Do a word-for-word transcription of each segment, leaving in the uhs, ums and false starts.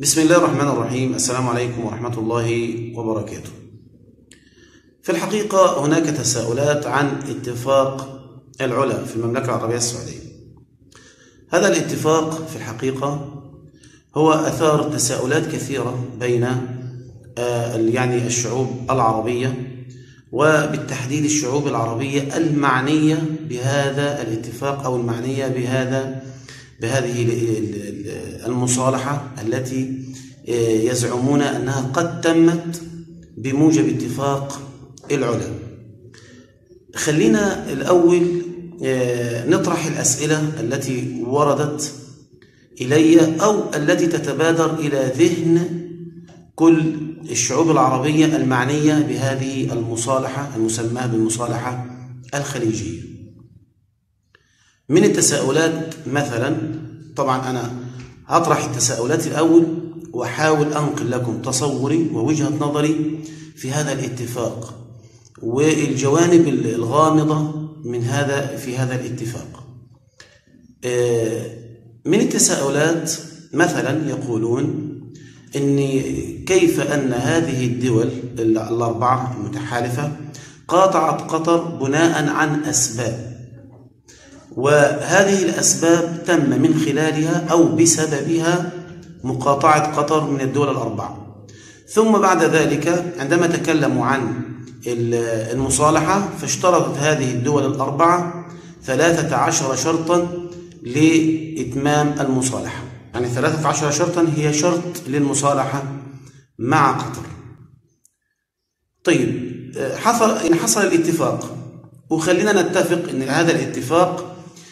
بسم الله الرحمن الرحيم. السلام عليكم ورحمة الله وبركاته. في الحقيقة هناك تساؤلات عن اتفاق العلا في المملكة العربية السعودية. هذا الاتفاق في الحقيقة هو أثار تساؤلات كثيرة بين يعني الشعوب العربية، وبالتحديد الشعوب العربية المعنية بهذا الاتفاق أو المعنية بهذا بهذه المصالحة التي يزعمون أنها قد تمت بموجب اتفاق العلا. خلينا الأول نطرح الأسئلة التي وردت إلي أو التي تتبادر إلى ذهن كل الشعوب العربية المعنية بهذه المصالحة المسماة بالمصالحة الخليجية. من التساؤلات مثلا، طبعا أنا هطرح التساؤلات الأول وأحاول أنقل لكم تصوري ووجهة نظري في هذا الاتفاق والجوانب الغامضة من هذا في هذا الاتفاق. من التساؤلات مثلا يقولون إن كيف أن هذه الدول الأربعة المتحالفة قاطعت قطر بناء عن أسباب، وهذه الأسباب تم من خلالها أو بسببها مقاطعة قطر من الدول الأربعة. ثم بعد ذلك عندما تكلموا عن المصالحة فاشترطت هذه الدول الأربعة ثلاثة عشر شرطا لإتمام المصالحة، يعني ثلاثة عشر شرطا هي شرط للمصالحة مع قطر. طيب، حصل إن حصل الاتفاق، وخلينا نتفق أن هذا الاتفاق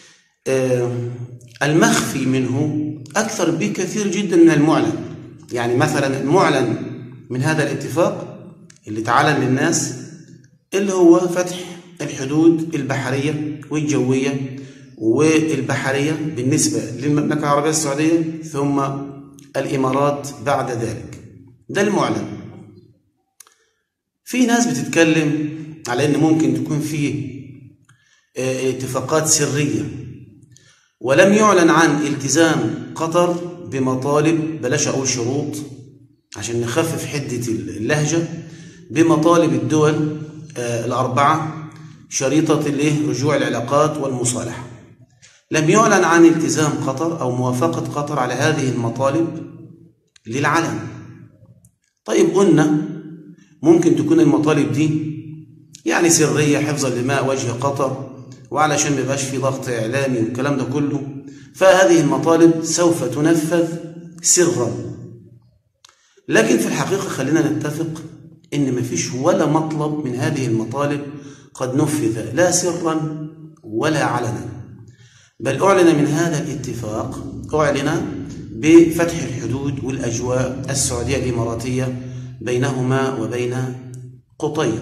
المخفي منه أكثر بكثير جدا من المعلن. يعني مثلا المعلن من هذا الاتفاق اللي تعلن للناس اللي هو فتح الحدود البحرية والجوية والبحرية بالنسبة للمملكة العربية السعودية ثم الإمارات بعد ذلك، ده المعلن. في ناس بتتكلم على أن ممكن تكون فيه اتفاقات سرية ولم يعلن عن التزام قطر بمطالب، بلاش أقول شروط عشان نخفف حدة اللهجة، بمطالب الدول الأربعة شريطة رجوع العلاقات والمصالحة. لم يعلن عن التزام قطر أو موافقة قطر على هذه المطالب للعلن. طيب، قلنا ممكن تكون المطالب دي يعني سرية حفظا لماء وجه قطر وعلشان ما يبقاش في ضغط إعلامي والكلام ده كله، فهذه المطالب سوف تنفذ سرا. لكن في الحقيقة خلينا نتفق إن ما فيش ولا مطلب من هذه المطالب قد نفذ لا سرا ولا علنا، بل أعلن من هذا الاتفاق أعلن بفتح الحدود والأجواء السعودية الإماراتية بينهما وبين قطير.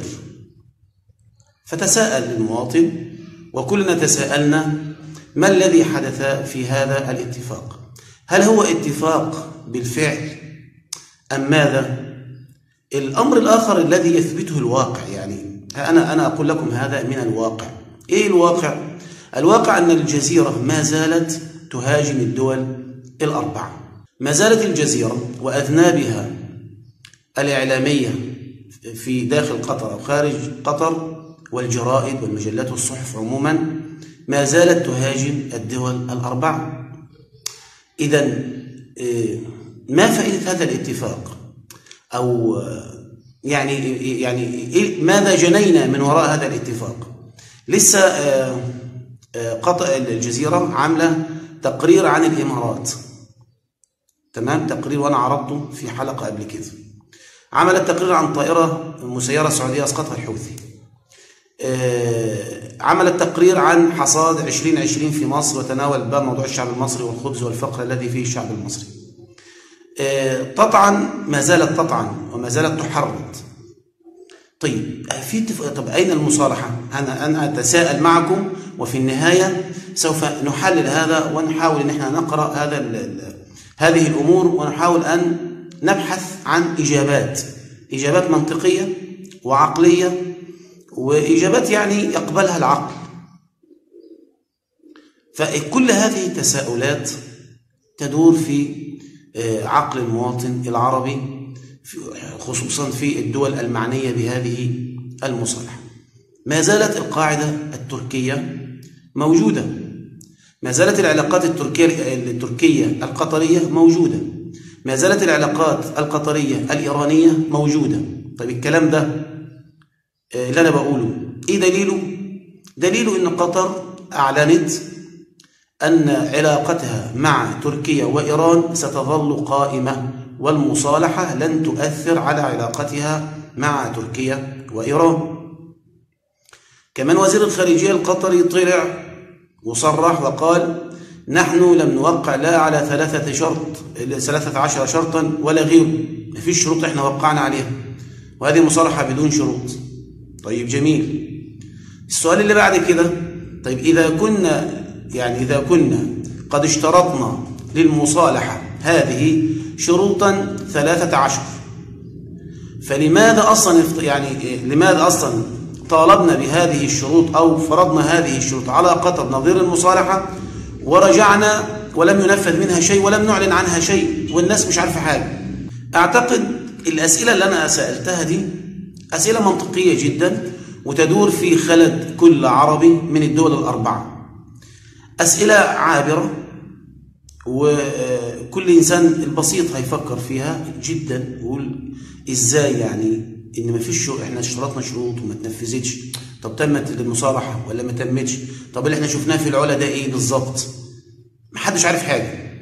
فتساءل المواطن وكلنا تساءلنا ما الذي حدث في هذا الاتفاق؟ هل هو اتفاق بالفعل أم ماذا؟ الأمر الآخر الذي يثبته الواقع، يعني أنا أنا أقول لكم هذا من الواقع. إيه الواقع؟ الواقع أن الجزيرة ما زالت تهاجم الدول الأربعة، ما زالت الجزيرة وأذنابها الإعلامية في داخل قطر أو خارج قطر والجرائد والمجلات والصحف عموما ما زالت تهاجم الدول الأربعة. إذن ما فائدة هذا الاتفاق؟ أو يعني يعني ماذا جنينا من وراء هذا الاتفاق؟ لسه قطر الجزيرة عاملة تقرير عن الإمارات، تمام، تقرير وأنا عرضته في حلقة قبل كده. عملت تقرير عن طائرة مسيرة سعودية أسقطها الحوثي. عملت تقرير عن حصاد عشرين عشرين في مصر وتناول بقى موضوع الشعب المصري والخبز والفقر الذي فيه الشعب المصري. تطعن، ما زالت تطعن وما زالت تحرض. طيب، في طب أين المصالحة؟ أنا أنا أتساءل معكم، وفي النهاية سوف نحلل هذا ونحاول أن احنا نقرأ هذا هذه الأمور ونحاول أن نبحث عن إجابات إجابات منطقية وعقلية، وإجابات يعني يقبلها العقل. فكل هذه التساؤلات تدور في عقل المواطن العربي خصوصا في الدول المعنية بهذه المصالحة. ما زالت القاعدة التركية موجودة، ما زالت العلاقات التركية التركية القطرية موجودة، ما زالت العلاقات القطرية الإيرانية موجودة. طيب الكلام ده اللي أنا بقوله إيه دليله؟ دليله إن قطر أعلنت أن علاقتها مع تركيا وإيران ستظل قائمة، والمصالحة لن تؤثر على علاقتها مع تركيا وإيران. كمان وزير الخارجية القطري طلع وصرح وقال نحن لم نوقع لا على ثلاثة شرط ثلاثة عشر شرطا ولا غيره، ما فيش شروط احنا وقعنا عليها، وهذه مصالحة بدون شروط. طيب جميل. السؤال اللي بعد كده، طيب إذا كنا يعني إذا كنا قد اشترطنا للمصالحة هذه شروطا ثلاثة عشر، فلماذا أصلا يعني لماذا أصلا طالبنا بهذه الشروط أو فرضنا هذه الشروط على قطر نظير المصالحة ورجعنا ولم ينفذ منها شيء ولم نعلن عنها شيء والناس مش عارفة حاجة؟ أعتقد الأسئلة اللي أنا سألتها دي أسئلة منطقية جدا وتدور في خلد كل عربي من الدول الأربعة، أسئلة عابرة وكل إنسان البسيط هيفكر فيها جدا ويقول إزاي يعني إن ما فيش شروط، إحنا اشترطنا شروط وما تنفذتش، طب تمت المصالحة ولا ما تمتش؟ طب اللي إحنا شفناه في العلا ده إيه بالظبط؟ محدش عارف حاجة.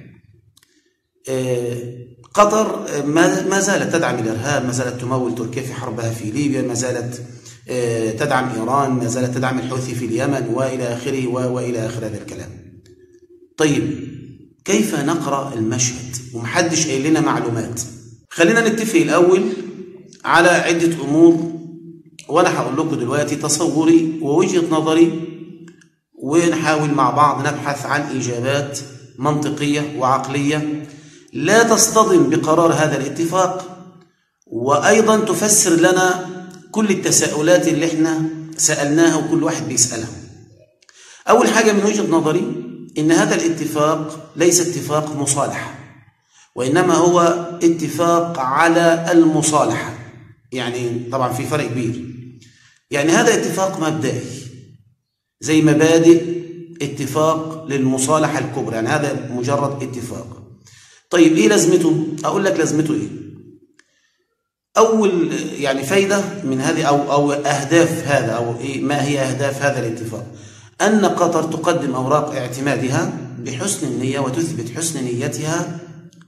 قطر ما زالت تدعم الإرهاب، ما زالت تمول تركيا في حربها في ليبيا، ما زالت تدعم إيران، ما زالت تدعم الحوثي في اليمن وإلى آخره وإلى آخر هذا الكلام. طيب كيف نقرأ المشهد ومحدش قايل لنا معلومات؟ خلينا نتفق الأول على عدة أمور وأنا هقول لكم دلوقتي تصوري ووجهة نظري، ونحاول مع بعض نبحث عن إجابات منطقية وعقلية لا تصطدم بقرار هذا الاتفاق، وأيضا تفسر لنا كل التساؤلات اللي احنا سألناها وكل واحد بيسألها. أول حاجة من وجهة نظري إن هذا الاتفاق ليس اتفاق مصالحة، وإنما هو اتفاق على المصالحة. يعني طبعا في فرق كبير، يعني هذا اتفاق مبدئي زي مبادئ اتفاق للمصالحة الكبرى، يعني هذا مجرد اتفاق. طيب ايه لازمته؟ اقول لك لازمته ايه. اول يعني فايدة من هذه او او اهداف هذا او ايه ما هي اهداف هذا الاتفاق؟ ان قطر تقدم اوراق اعتمادها بحسن النية وتثبت حسن نيتها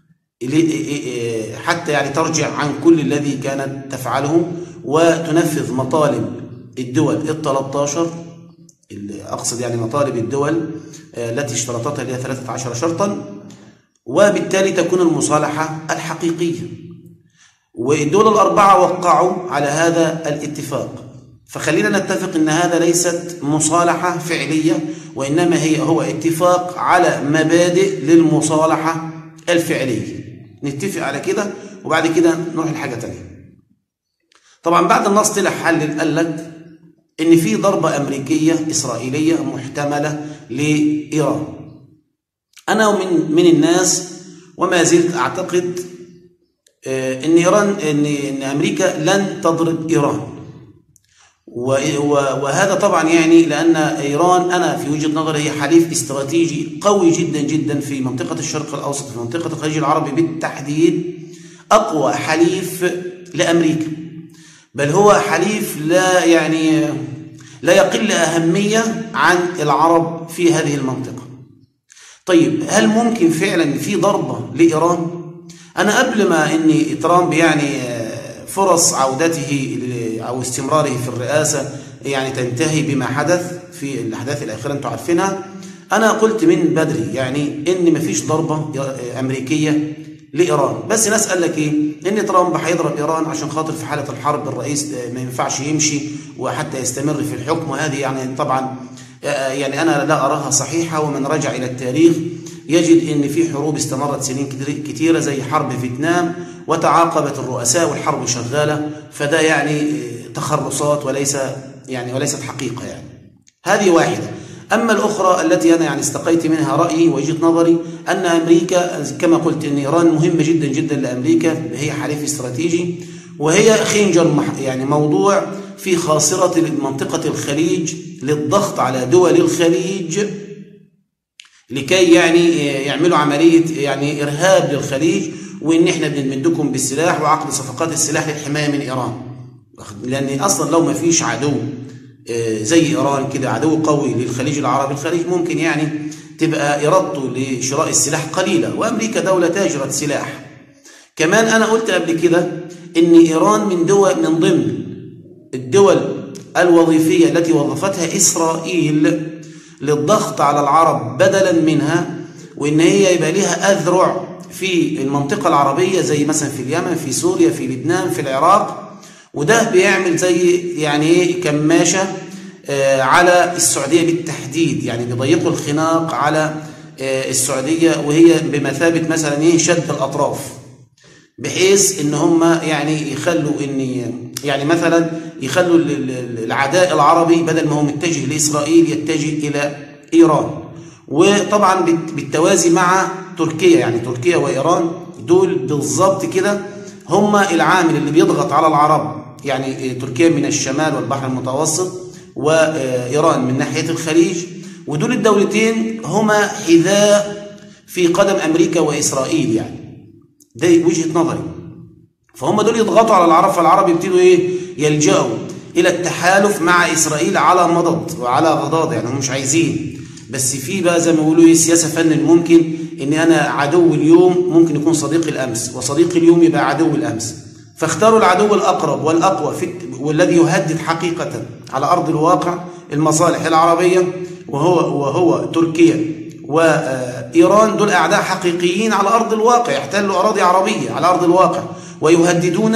حتى يعني ترجع عن كل الذي كانت تفعله وتنفذ مطالب الدول الثلاث عشر، أقصد يعني مطالب الدول التي اشترطتها اللي هي ثلاثة عشر شرطا، وبالتالي تكون المصالحة الحقيقية. والدول الأربعة وقعوا على هذا الاتفاق، فخلينا نتفق أن هذا ليست مصالحة فعلية، وإنما هي هو اتفاق على مبادئ للمصالحة الفعلية. نتفق على كده وبعد كده نروح لحاجة تانية. طبعا بعد النص طلع حلل قال لك إن في ضربة أمريكية إسرائيلية محتملة لإيران. أنا من من الناس وما زلت أعتقد إن إيران إن إن أمريكا لن تضرب إيران، وهذا طبعا يعني لأن إيران أنا في وجهة نظري هي حليف استراتيجي قوي جدا جدا في منطقة الشرق الأوسط، في منطقة الخليج العربي بالتحديد، أقوى حليف لأمريكا، بل هو حليف لا يعني لا يقل أهمية عن العرب في هذه المنطقة. طيب هل ممكن فعلا في ضربة لإيران؟ أنا قبل ما إني ترامب يعني فرص عودته أو استمراره في الرئاسة يعني تنتهي بما حدث في الأحداث الأخيرة أنتم عارفينها، أنا قلت من بدري يعني إن مفيش ضربة أمريكية لإيران، بس ناس قال لك إيه؟ إن ترامب هيضرب إيران عشان خاطر في حالة الحرب الرئيس ما ينفعش يمشي وحتى يستمر في الحكم، وهذه يعني طبعا يعني أنا لا أراها صحيحة. ومن رجع إلى التاريخ يجد إن في حروب استمرت سنين كثيرة زي حرب فيتنام وتعاقبت الرؤساء والحرب شغالة، فده يعني تخرصات وليس يعني وليست حقيقة. يعني هذه واحدة. أما الأخرى التي أنا يعني استقيت منها رأيي وجهة نظري أن أمريكا كما قلت أن إيران مهمة جدا جدا لأمريكا، هي حليف استراتيجي، وهي خنجر يعني موضوع في خاصرة منطقة الخليج للضغط على دول الخليج لكي يعني يعملوا عملية يعني إرهاب للخليج، وإن إحنا بنمدكم بالسلاح وعقد صفقات السلاح للحماية من إيران. لأن أصلا لو ما فيش عدو زي إيران كده، عدو قوي للخليج العربي، الخليج ممكن يعني تبقى إرادته لشراء السلاح قليلة، وأمريكا دولة تاجرة سلاح. كمان أنا قلت قبل كده إن إيران من دول من ضمن الدول الوظيفية التي وظفتها إسرائيل للضغط على العرب بدلا منها، وإن هي يبقى لها أذرع في المنطقة العربية زي مثلا في اليمن، في سوريا، في لبنان، في العراق. وده بيعمل زي يعني ايه كماشة آه على السعودية بالتحديد، يعني بيضيقوا الخناق على آه السعودية، وهي بمثابة مثلا ايه شد الأطراف، بحيث ان هم يعني يخلوا ان يعني مثلا يخلوا العداء العربي بدل ما هو متجه لإسرائيل يتجه إلى إيران. وطبعا بالتوازي مع تركيا، يعني تركيا وإيران دول بالضبط كده هم العامل اللي بيضغط على العرب، يعني تركيا من الشمال والبحر المتوسط، وإيران من ناحية الخليج، ودول الدولتين هما حذاء في قدم أمريكا وإسرائيل، يعني ده وجهة نظري. فهم دول يضغطوا على العرب، فالعرب يبتدوا إيه يلجأوا إلى التحالف مع إسرائيل على مضض وعلى غضاض، يعني هم مش عايزين، بس في بقى زي ما بيقولوا ايه سياسة فن ممكن ان انا عدو اليوم ممكن يكون صديق الامس، وصديق اليوم يبقى عدو الامس. فاختاروا العدو الاقرب والاقوى في والذي يهدد حقيقة على ارض الواقع المصالح العربية، وهو وهو تركيا وايران. دول اعداء حقيقيين على ارض الواقع، يحتلوا اراضي عربية على ارض الواقع، ويهددون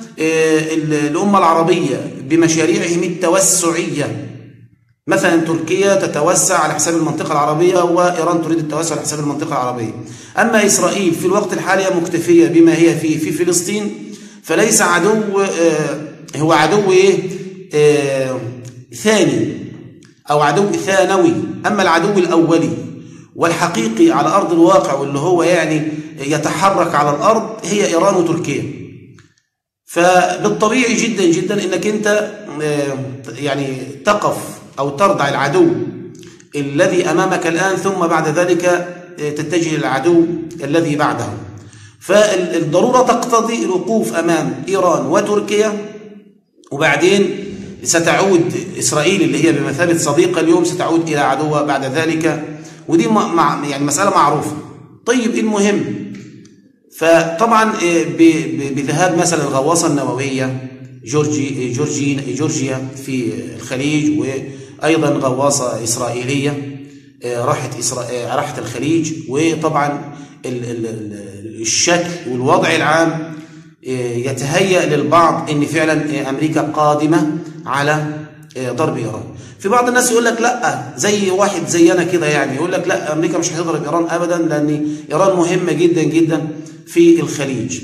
الامة العربية بمشاريعهم التوسعية. مثلا تركيا تتوسع على حساب المنطقة العربية، وإيران تريد التوسع على حساب المنطقة العربية. أما إسرائيل في الوقت الحالي مكتفية بما هي فيه في فلسطين، فليس عدو آه هو عدو إيه آه ثاني أو عدو ثانوي. أما العدو الأولي والحقيقي على أرض الواقع واللي هو يعني يتحرك على الأرض هي إيران وتركيا. فبالطبيعي جدا جدا إنك أنت آه يعني تقف أو ترضع العدو الذي أمامك الآن، ثم بعد ذلك تتجه للعدو الذي بعده. فالضرورة تقتضي الوقوف أمام إيران وتركيا، وبعدين ستعود إسرائيل اللي هي بمثابة صديقة اليوم ستعود إلى عدوها بعد ذلك، ودي مع يعني مسألة معروفة. طيب المهم، فطبعا بذهاب مثلا الغواصة النووية جورجي جورجي جورجيا في الخليج، وأيضا غواصة إسرائيلية راحت إسرائيل راحت الخليج، وطبعا الشكل والوضع العام يتهيأ للبعض إن فعلا أمريكا قادمة على ضرب إيران. في بعض الناس يقول لك لا، زي واحد زينا كده يعني يقول لك لا، أمريكا مش هتضرب إيران أبدا، لأن إيران مهمة جدا جدا في الخليج،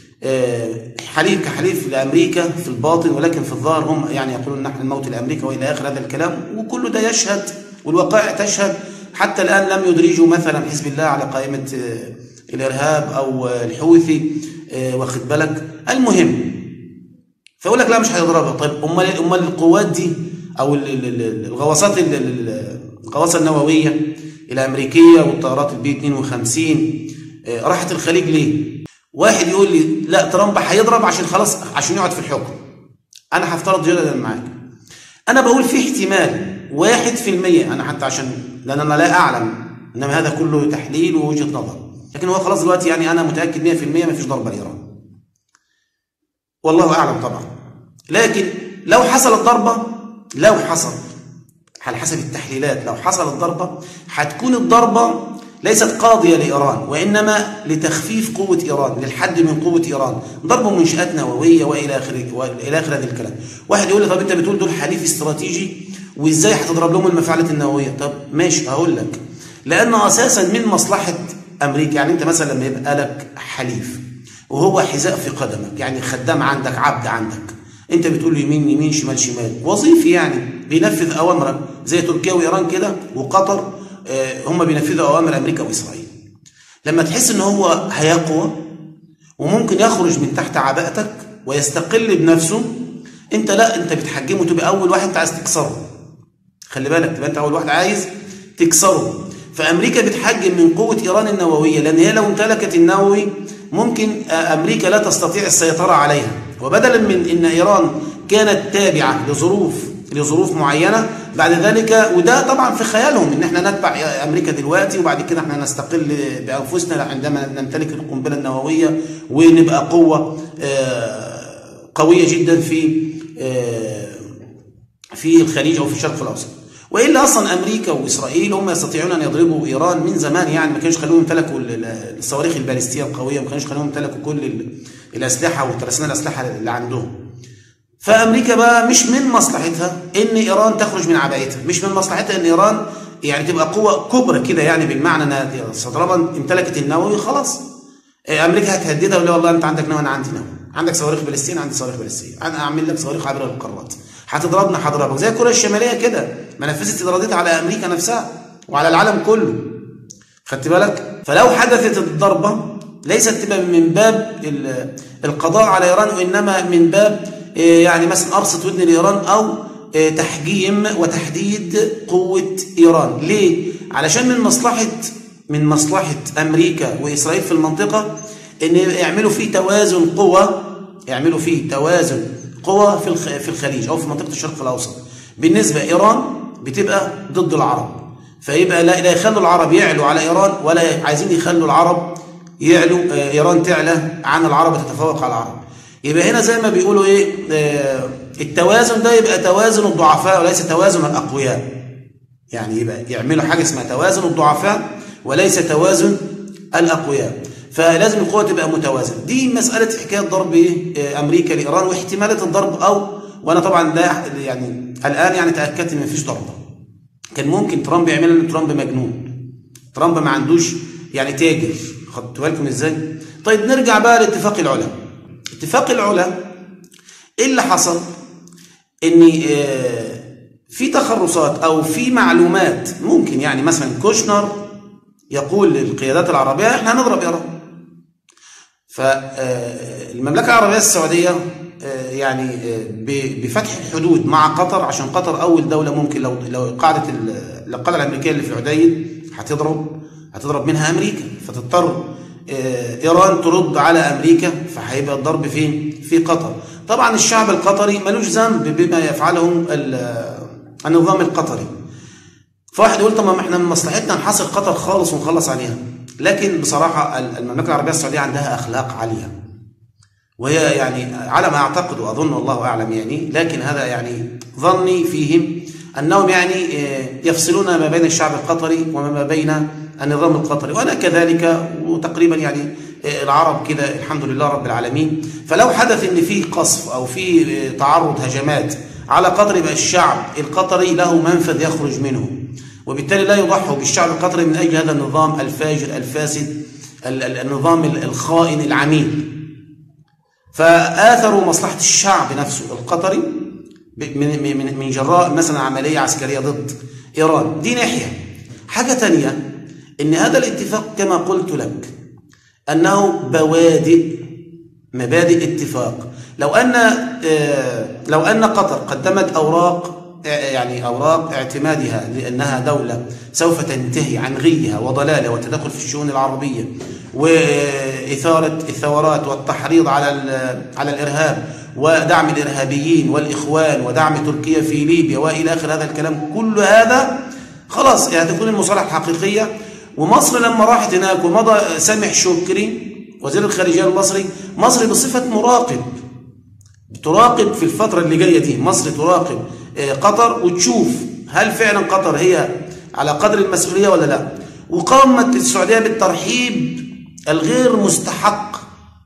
حليف كحليف لأمريكا في الباطن، ولكن في الظاهر هم يعني يقولون نحن الموت لأمريكا وإلى آخر هذا الكلام. وكل ده يشهد والوقائع تشهد. حتى الآن لم يدرجوا مثلا حزب الله على قائمة الإرهاب أو الحوثي، واخد بالك. المهم، فيقول لك لا مش هيضربها. طيب امال امال القوات دي او الغواصات الغواصه النوويه الامريكيه والطيارات البي اثنين وخمسين راحت الخليج ليه؟ واحد يقول لي لا ترامب هيضرب عشان خلاص عشان يقعد في الحكم. انا هفترض جدلا معاك، انا بقول في احتمال واحد في المية، انا حتى عشان لان انا لا اعلم، انما هذا كله تحليل ووجهه نظر، لكن هو خلاص دلوقتي يعني انا متاكد مية في المية ما فيش ضربه لايران، والله اعلم طبعا. لكن لو حصلت ضربه، لو حصل على حسب التحليلات، لو حصلت ضربه هتكون الضربه ليست قاضيه لايران، وانما لتخفيف قوه ايران، للحد من قوه ايران، ضرب منشات نوويه والى اخره والى اخر هذا الكلام. واحد يقول لي طب انت بتقول دول حليف استراتيجي وازاي هتضرب لهم المفاعلات النوويه؟ طب ماشي هقول لك، لانه اساسا من مصلحه امريكا. يعني انت مثلا لما يبقى لك حليف وهو حذاء في قدمك، يعني خدام عندك، عبد عندك، انت بتقول له يمين يمين شمال شمال، وظيفي يعني بينفذ اوامرك زي تركيا وايران كده وقطر، هم بينفذوا اوامر امريكا واسرائيل. لما تحس ان هو هيقوى وممكن يخرج من تحت عباءتك ويستقل بنفسه، انت لا، انت بتحجمه، تبقى اول واحد انت عايز تكسره. خلي بالك، تبقى انت اول واحد عايز تكسره. فامريكا بتحجم من قوه ايران النوويه، لان هي لو امتلكت النووي ممكن امريكا لا تستطيع السيطره عليها. وبدلا من ان ايران كانت تابعه لظروف لظروف معينه بعد ذلك، وده طبعا في خيالهم ان احنا نتبع امريكا دلوقتي وبعد كده احنا نستقل بانفسنا عندما نمتلك القنبله النوويه ونبقى قوه قويه جدا في في الخليج او في الشرق الاوسط. والا اصلا امريكا واسرائيل هم يستطيعون ان يضربوا ايران من زمان، يعني ما كانوش خلوهم يمتلكوا الصواريخ البالستيه القويه، ما كانوش خلوهم يمتلكوا كل الاسلحه وترسانات الاسلحه اللي عندهم. فامريكا بقى مش من مصلحتها ان ايران تخرج من عباءتها، مش من مصلحتها ان ايران يعني تبقى قوه كبرى كده، يعني بالمعنى انها طالما امتلكت النووي خلاص امريكا هتهددها ولا والله انت عندك نووي انا عندي نووي، عندك صواريخ بالستيه انا عندي صواريخ بالستيه، انا اعمل لك صواريخ عبر القارات، هتضربنا هضربك زي كوريا الشماليه كده، ما نفذت ارادتها على امريكا نفسها وعلى العالم كله. خدت بالك؟ فلو حدثت الضربه ليست تبقى من باب القضاء على ايران، وانما من باب يعني مثلا ارصد ودن لايران او تحجيم وتحديد قوه ايران. ليه؟ علشان من مصلحه من مصلحه امريكا واسرائيل في المنطقه ان يعملوا فيه توازن قوى، يعملوا فيه توازن قوى في في الخليج او في منطقه الشرق الاوسط. بالنسبه ايران بتبقى ضد العرب، فيبقى لا, لا يخلوا العرب يعلوا على ايران ولا عايزين يخلوا العرب يعلوا، ايران تعلى عن العرب وتتفوق على العرب. يبقى هنا زي ما بيقولوا ايه، التوازن ده يبقى توازن الضعفاء وليس توازن الاقوياء. يعني يبقى يعملوا حاجه اسمها توازن الضعفاء وليس توازن الاقوياء. فلازم القوه تبقى متوازنه. دي مساله حكايه ضرب ايه امريكا لايران واحتمالات الضرب، او وانا طبعا لا يعني الان يعني تاكدت ان مفيش ضربه. كان ممكن ترامب يعمل ان ترامب مجنون، ترامب ما عندوش يعني تاجر. خدتوا بالكم ازاي؟ طيب نرجع بقى لاتفاق العلا. اتفاق العلا ايه اللي حصل؟ ان في تخرصات او في معلومات ممكن، يعني مثلا كوشنر يقول للقيادات العربيه احنا هنضرب ايران. فالمملكه العربيه السعوديه يعني بفتح الحدود مع قطر، عشان قطر اول دوله ممكن لو لو قاعده القاعده الامريكيه اللي في العديد هتضرب هتضرب منها امريكا، فتضطر ايران ترد على امريكا، فهيبقى الضرب فين؟ في قطر. طبعا الشعب القطري ملوش ذنب بما يفعله النظام القطري. فواحد يقول طب ما احنا من مصلحتنا نحاصر قطر خالص ونخلص عليها. لكن بصراحه المملكه العربيه السعوديه عندها اخلاق عاليه، وهي يعني على ما اعتقد واظن والله اعلم يعني، لكن هذا يعني ظني فيهم انهم يعني يفصلون ما بين الشعب القطري وما بين النظام القطري، وانا كذلك، وتقريبا يعني العرب كده الحمد لله رب العالمين. فلو حدث ان في قصف او في تعرض هجمات على قطر، يبقى الشعب القطري له منفذ يخرج منه، وبالتالي لا يضحوا بالشعب القطري من اجل هذا النظام الفاجر الفاسد، النظام الخائن العميل. فآثروا مصلحة الشعب نفسه القطري من من جراء مثلا عملية عسكرية ضد إيران. دي ناحية. حاجة تانية إن هذا الاتفاق كما قلت لك أنه بوادئ مبادئ اتفاق. لو أن لو أن قطر قدمت أوراق يعني أوراق اعتمادها لأنها دولة سوف تنتهي عن غيها وضلالها والتدخل في الشؤون العربية وإثارة الثورات والتحريض على على الإرهاب ودعم الإرهابيين والإخوان ودعم تركيا في ليبيا وإلى آخر هذا الكلام، كل هذا خلاص يعني تكون المصالحة الحقيقية. ومصر لما راحت هناك ومضى سامح شكري وزير الخارجية المصري، مصر بصفة مراقب تراقب في الفترة اللي جاية دي، مصر تراقب قطر وتشوف هل فعلا قطر هي على قدر المسؤولية ولا لا. وقامت السعودية بالترحيب الغير مستحق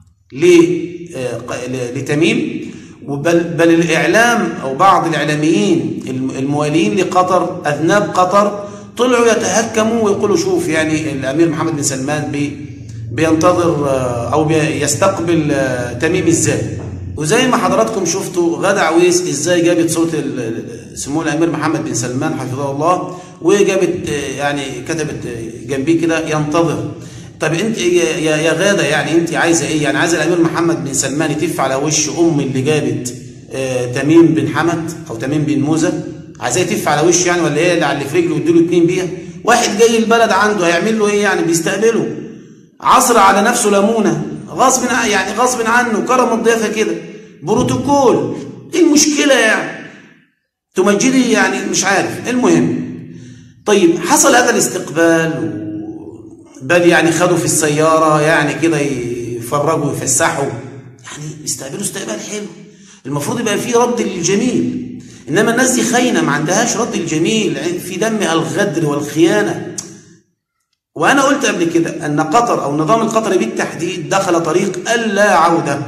لتميم، بل, بل الإعلام أو بعض الإعلاميين الموالين لقطر أذناب قطر طلعوا يتهكموا ويقولوا شوف يعني الأمير محمد بن سلمان بي بينتظر أو بيستقبل تميم إزاي، وزي ما حضراتكم شفتوا غادة عويس ازاي جابت صوت سمو الامير محمد بن سلمان حفظه الله، وجابت يعني كتبت جنبيه كده ينتظر. طب انت يا يا غادة يعني انت عايزه ايه؟ يعني عايزه الامير محمد بن سلمان يتف على وش ام اللي جابت تميم بن حمد او تميم بن موزه؟ عايزاه يتف على وش يعني، ولا ايه اللي على اللي في رجله ويديله اتنين بيها؟ واحد جاي البلد عنده هيعمل له ايه يعني؟ بيستقبله عصر على نفسه ليمونه غصب يعني غصب عنه، كرم الضيافه كده، بروتوكول. ايه المشكله يعني؟ تمجدي يعني مش عارف. المهم طيب حصل هذا الاستقبال، بل يعني خدوا في السياره يعني كده يفرجوا ويفسحوا، يعني يستقبلوا استقبال حلو. المفروض يبقى فيه رد للجميل، انما الناس دي خاينه ما عندهاش رد الجميل، في دمها الغدر والخيانه. وانا قلت قبل كده ان قطر او النظام القطري بالتحديد دخل طريق اللا عوده،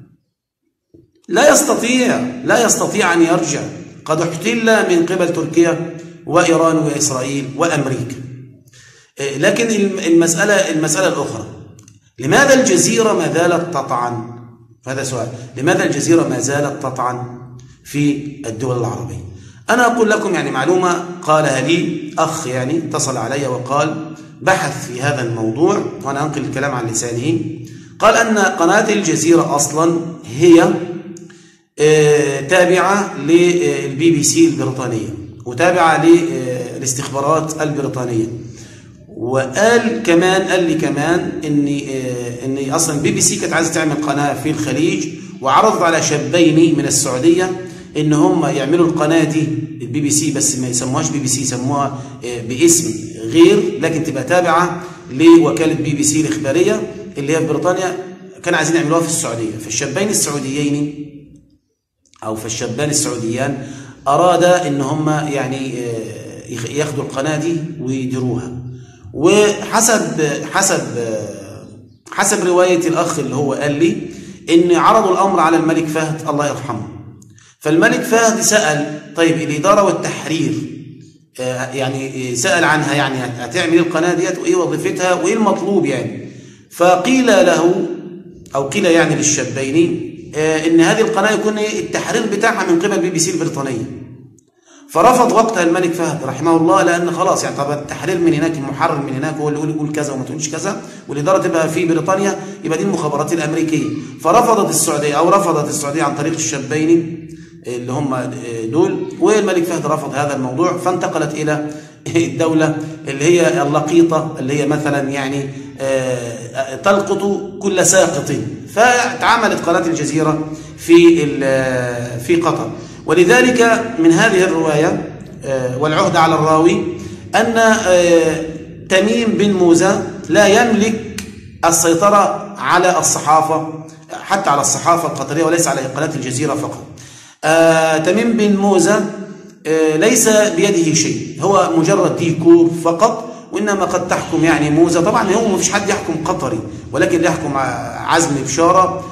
لا يستطيع لا يستطيع ان يرجع، قد احتل من قبل تركيا وايران واسرائيل وامريكا. لكن المساله المساله الاخرى، لماذا الجزيره ما زالت تطعن؟ هذا سؤال، لماذا الجزيره ما زالت تطعن في الدول العربيه؟ انا اقول لكم يعني معلومه قالها لي اخ، يعني اتصل علي وقال بحث في هذا الموضوع، وانا انقل الكلام عن لسانه. قال ان قناه الجزيره اصلا هي تابعه للبي بي سي البريطانيه وتابعه للاستخبارات البريطانيه. وقال كمان قال لي كمان ان ان اصلا بي بي سي كانت عايزه تعمل قناه في الخليج، وعرضت على شابين من السعوديه ان هم يعملوا القناه دي البي بي سي، بس ما يسموهاش بي بي سي، يسموها باسم غير، لكن تبقى تابعه لوكاله بي بي سي الاخباريه اللي هي في بريطانيا. كانوا عايزين يعملوها في السعوديه، فالشابين السعوديين او فالشابان السعوديان ارادا ان هم يعني ياخدوا القناه دي ويديروها. وحسب حسب حسب روايه الاخ اللي هو قال لي ان عرضوا الامر على الملك فهد الله يرحمه. فالملك فهد سال طيب الاداره والتحرير يعني سال عنها، يعني هتعمل القناه ديت وايه وظيفتها وايه المطلوب يعني. فقيل له او قيل يعني للشابين ان هذه القناه يكون التحرير بتاعها من قبل بي بي سي البريطانيه. فرفض وقتها الملك فهد رحمه الله، لان خلاص يعني طب التحرير من هناك، المحرر من هناك هو اللي يقول يقول كذا وما تقولش كذا، والاداره تبقى في بريطانيا، يبقى دي المخابرات الامريكيه. فرفضت السعوديه او رفضت السعوديه عن طريق الشابين اللي هم دول، والملك فهد رفض هذا الموضوع، فانتقلت الى الدوله اللي هي اللقيطه، اللي هي مثلا يعني تلقط كل ساقط. فتعاملت قناه الجزيره في في قطر. ولذلك من هذه الروايه والعهد على الراوي ان تميم بن موزة لا يملك السيطره على الصحافه، حتى على الصحافه القطريه، وليس على قناه الجزيره فقط. تميم بن موزة ليس بيده شيء، هو مجرد ديكور فقط، وانما قد تحكم يعني موزة. طبعا هو ما فيش حد يحكم قطري، ولكن يحكم عزمي بشاره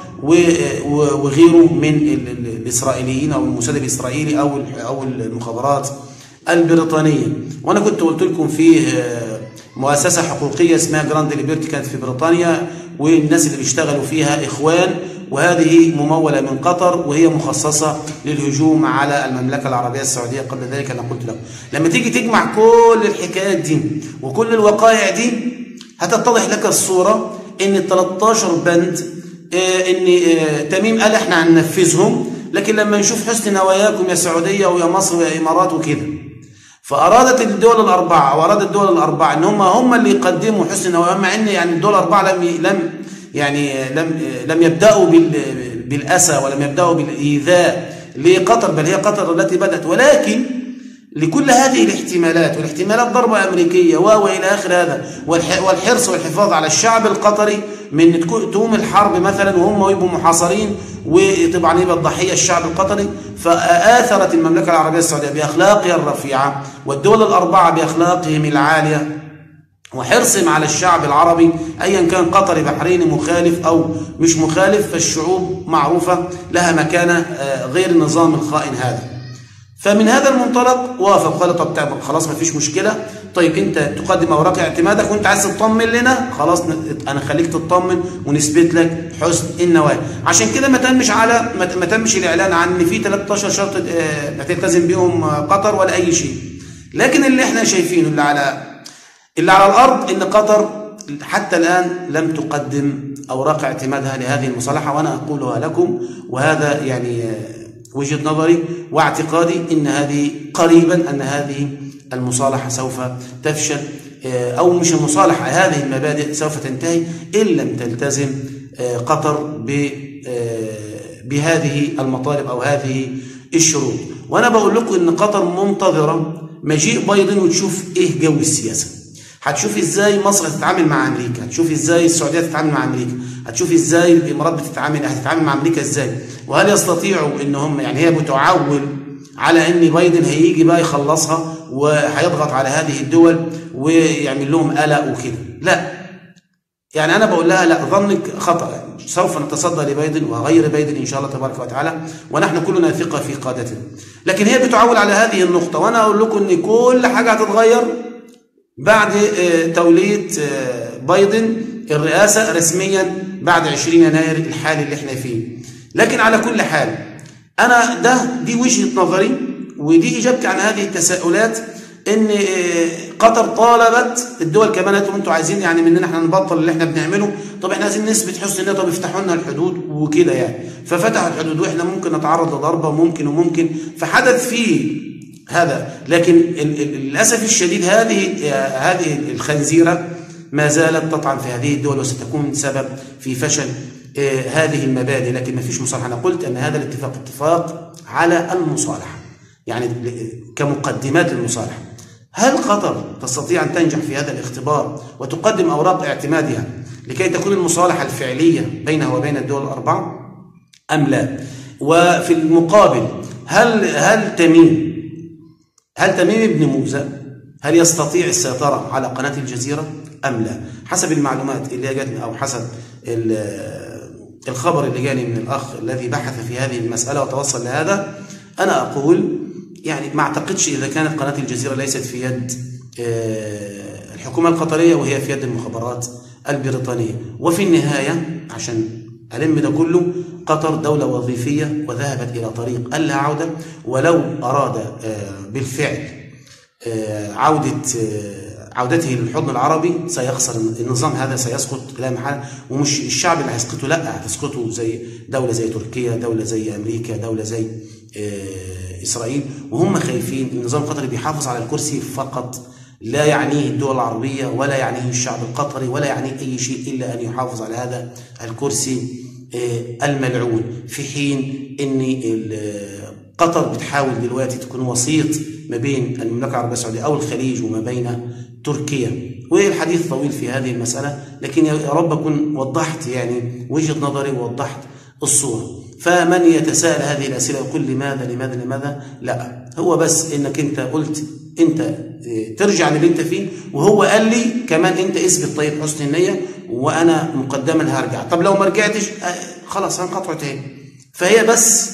وغيره من الاسرائيليين او الموساد الاسرائيلي او او المخابرات البريطانيه. وانا كنت قلت لكم في مؤسسه حقوقيه اسمها جراند ليبرتي كانت في بريطانيا، والناس اللي بيشتغلوا فيها اخوان، وهذه مموله من قطر، وهي مخصصه للهجوم على المملكه العربيه السعوديه. قبل ذلك انا قلت لكم لما تيجي تجمع كل الحكايات دي وكل الوقائع دي هتتضح لك الصوره ان ال ثلاثة عشر بند ان تميم قال احنا هننفذهم، لكن لما نشوف حسن نواياكم يا سعوديه ويا مصر ويا امارات وكده، فارادت الدول الاربعه او اراد الدول الاربعه ان هم هم اللي يقدموا حسن نواياهم، مع ان يعني الدول الاربعه لم لم يعني لم لم يبداوا بالاسى ولم يبداوا بالايذاء لقطر، بل هي قطر التي بدات. ولكن لكل هذه الاحتمالات، والاحتمالات ضربه امريكيه و الى اخر هذا، والحرص والحفاظ على الشعب القطري من تقوم الحرب مثلا وهم يبقوا محاصرين، وطبعا يبقى الضحيه الشعب القطري. فآثرت المملكه العربيه السعوديه باخلاقها الرفيعه والدول الاربعه باخلاقهم العاليه وحرصهم على الشعب العربي، ايا كان قطري بحريني مخالف او مش مخالف، فالشعوب معروفه لها مكانه غير النظام الخائن هذا. فمن هذا المنطلق وافق، قال طب خلاص ما فيش مشكله، طيب انت تقدم اوراق اعتمادك وانت عايز تطمن لنا، خلاص انا خليك تطمن ونثبت لك حسن النوايا. عشان كده ما تمش على ما تمش الاعلان عن ان في ثلاثة عشر شرط هتلتزم بيهم قطر ولا اي شيء. لكن اللي احنا شايفينه اللي على اللي على الارض ان قطر حتى الآن لم تقدم أوراق اعتمادها لهذه المصالحة، وأنا أقولها لكم، وهذا يعني وجهة نظري واعتقادي ان هذه قريبا ان هذه المصالحة سوف تفشل، أو مش المصالحة، هذه المبادئ سوف تنتهي إن لم تلتزم قطر بهذه المطالب أو هذه الشروط. وأنا بقول لكم إن قطر منتظرة مجيء بايدن وتشوف إيه جو السياسة، هتشوف إزاي مصر هتتعامل مع أمريكا، هتشوف إزاي السعودية هتتعامل مع أمريكا، هتشوف إزاي الإمارات بتتعامل هتتعامل مع أمريكا إزاي، وهل يستطيعوا إن هم يعني هي بتعول على ان بايدن هيجي بقى يخلصها وهيضغط على هذه الدول ويعمل لهم قلق وكده. لا، يعني انا بقول لها لا، ظنك خطأ، سوف نتصدى لبايدن وغير بايدن ان شاء الله تبارك وتعالى، ونحن كلنا ثقة في قادتنا. لكن هي بتعول على هذه النقطة، وانا اقول لكم ان كل حاجة هتتغير بعد تولية بايدن الرئاسة رسميا بعد عشرين يناير الحالي اللي احنا فيه. لكن على كل حال أنا ده دي وجهة نظري، ودي إجابتي عن هذه التساؤلات، إن قطر طالبت الدول كمان، أنتم أنتم عايزين يعني مننا إحنا نبطل اللي إحنا بنعمله، طب إحنا عايزين نثبت حسن النية، طب افتحوا لنا الحدود وكده يعني، ففتحوا الحدود وإحنا ممكن نتعرض لضربة وممكن وممكن، فحدث فيه هذا. لكن للأسف الشديد هذه هذه الخنزيرة ما زالت تطعن في هذه الدول وستكون سبب في فشل هذه المبادئ. لكن ما فيش مصالحة. أنا قلت أن هذا الاتفاق اتفاق على المصالحة، يعني كمقدمات المصالحة. هل قطر تستطيع أن تنجح في هذا الاختبار وتقدم أوراق اعتمادها لكي تكون المصالحة الفعلية بينها وبين الدول الأربعة أم لا؟ وفي المقابل هل هل تميم هل تميم بن موسى هل يستطيع السيطرة على قناة الجزيرة أم لا؟ حسب المعلومات اللي جاتني أو حسب الخبر اللي جاني من الأخ الذي بحث في هذه المسألة وتوصل لهذا، أنا أقول يعني ما أعتقدش إذا كانت قناة الجزيرة ليست في يد الحكومة القطرية وهي في يد المخابرات البريطانية. وفي النهاية عشان ألم ده كله، قطر دولة وظيفية وذهبت إلى طريق اللا عودة، ولو أراد بالفعل عودة عودته للحضن العربي سيخسر النظام هذا، سيسقط لا محالة. ومش الشعب اللي هيسقطه، لا، هتسقطه زي دولة زي تركيا، دولة زي أمريكا، دولة زي إسرائيل، وهم خايفين. النظام القطري بيحافظ على الكرسي فقط، لا يعنيه الدول العربية ولا يعنيه الشعب القطري ولا يعنيه أي شيء إلا أن يحافظ على هذا الكرسي الملعون، في حين أن قطر بتحاول دلوقتي تكون وسيط ما بين المملكة العربية السعودية أو الخليج وما بين تركيا. والحديث طويل في هذه المسألة، لكن يا رب أكون وضحت يعني وجهة نظري ووضحت الصورة. فمن يتساءل هذه الأسئلة يقول لماذا لماذا لماذا؟ لا، هو بس إنك أنت قلت أنت ترجع للي أنت فيه، وهو قال لي كمان أنت اثبت طيب حسن النية وأنا مقدما هرجع. طب لو ما رجعتش خلاص هنقطعه تاني. فهي بس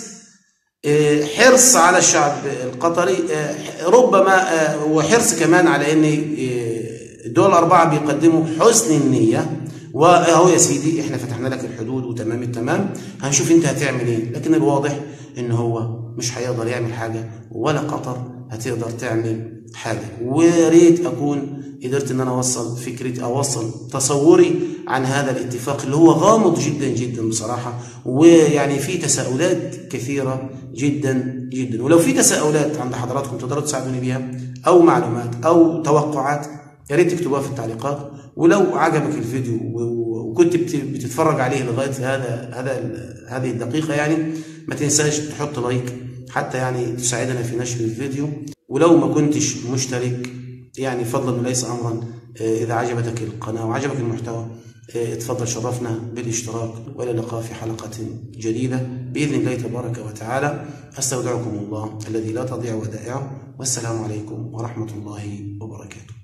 حرص على الشعب القطري ربما، وحرص كمان على ان الدول الاربعه بيقدموا حسن النيه، واهو يا سيدي احنا فتحنا لك الحدود وتمام التمام، هنشوف انت هتعمل ايه. لكن الواضح ان هو مش هيقدر يعمل حاجه، ولا قطر هتقدر تعمل حاجه. ويا ريت اكون قدرت ان انا اوصل فكرتي، اوصل تصوري عن هذا الاتفاق اللي هو غامض جدا جدا بصراحه، ويعني في تساؤلات كثيره جدا جدا. ولو في تساؤلات عند حضراتكم تقدروا تساعدوني بيها، او معلومات او توقعات، يا ريت تكتبوها في التعليقات. ولو عجبك الفيديو وكنت بتتفرج عليه لغايه هذا هذا هذه الدقيقه، يعني ما تنساش تحط لايك حتى يعني تساعدنا في نشر الفيديو. ولو ما كنتش مشترك يعني فضلا وليس امرا، اذا عجبتك القناه وعجبك المحتوى اتفضل شرفنا بالاشتراك. والى اللقاء في حلقه جديده باذن الله تبارك وتعالى. استودعكم الله الذي لا تضيع ودائعه، والسلام عليكم ورحمه الله وبركاته.